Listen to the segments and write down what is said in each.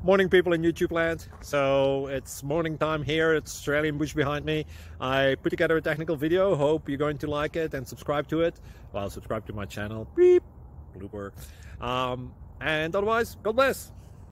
Morning, people in YouTube land. So it's morning time here. It's Australian bush behind me. I put together a technical video. Hope you're going to like it and subscribe to it. Well, subscribe to my channel. Beep. Blooper. And otherwise, God bless.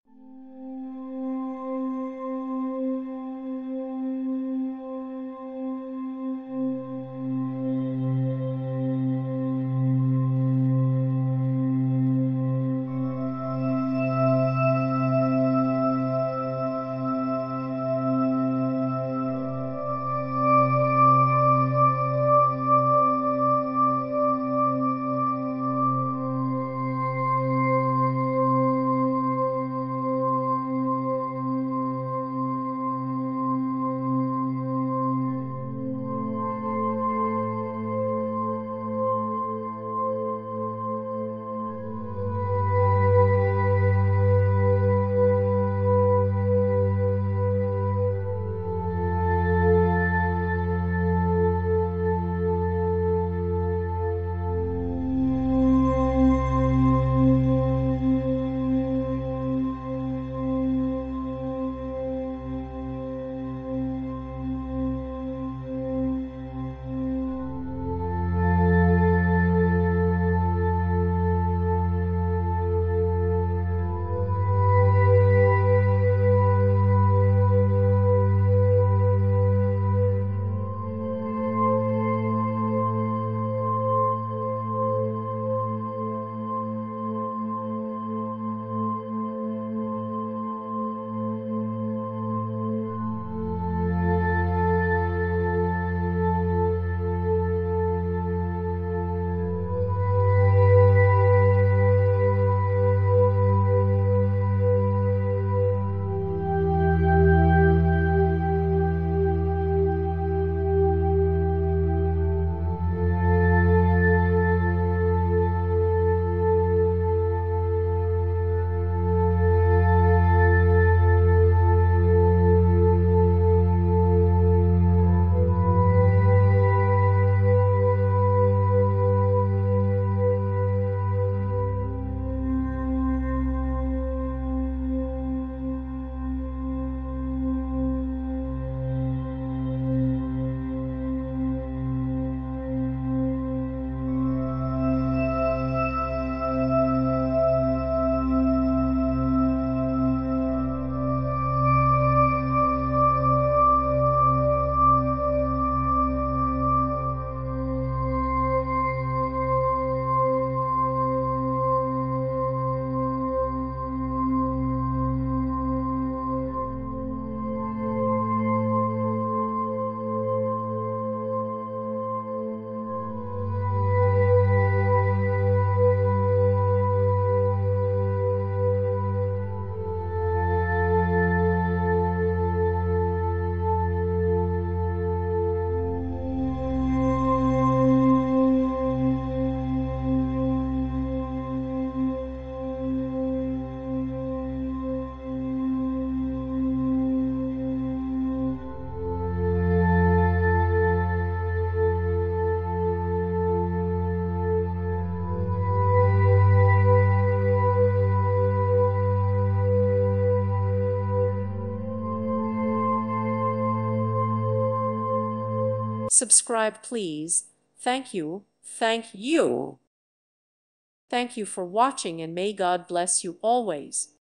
Subscribe, please. Thank you. Thank you. Thank you for watching, and may God bless you always.